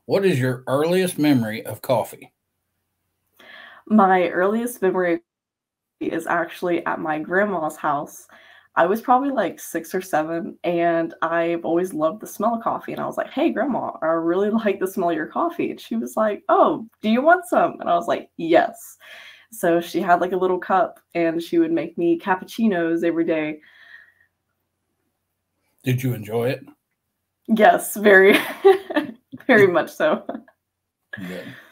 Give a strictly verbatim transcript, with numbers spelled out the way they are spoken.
What is your earliest memory of coffee? My earliest memory is actually at my grandma's house. I was probably like six or seven, and I've always loved the smell of coffee. And I was like, "Hey, grandma, I really like the smell of your coffee." And she was like, "Oh, do you want some?" And I was like, "Yes." So she had like a little cup, and she would make me cappuccinos every day. Did you enjoy it? Yes, very, very much so. Good.